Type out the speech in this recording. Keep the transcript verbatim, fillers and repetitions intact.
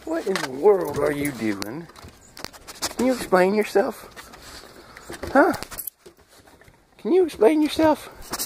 What in the world are you doing? Can you explain yourself? Huh? Can you explain yourself?